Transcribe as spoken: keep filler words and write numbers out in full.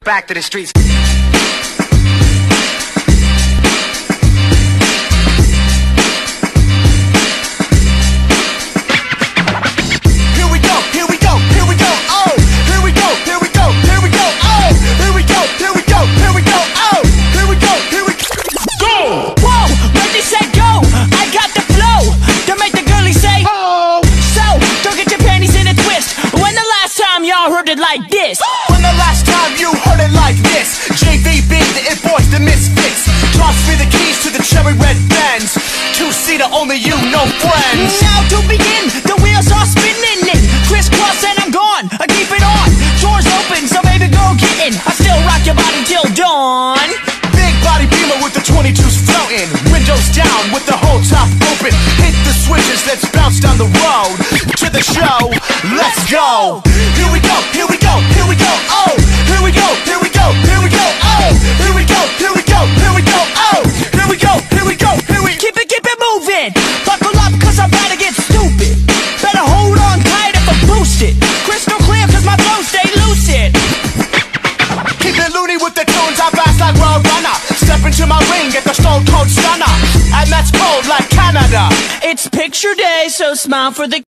back to the streets. Like this. When the last time you heard it like this? J V B, the It Boys, the Misfits. Toss me the keys to the cherry red Benz. Two-seater, only you, no friends. Now to begin, the wheels are spinning in. Crisscross and I'm gone, I keep it on. Doors open, so baby go get in. I still rock your body till dawn. Big body Beamer with the twenty-twos floating. Windows down with the whole top open. Hit the switches, let's bounce down the road. To the show, let's go. Here we go, here we go, here we go, oh. Here we go, here we go, here we go, oh. Here we go, here we go, here we go, oh. Here we go, here we go, here we Keep it, keep it moving. Buckle up cause I'm about to get stupid. Better hold on tight if I boost it. Crystal clear cause my flow stay lucid. Keep it loony with the tunes, I fast like Road Runner. Step into my ring, get the Stone Cold Stunner. And that's cold like Canada. It's picture day, so smile for the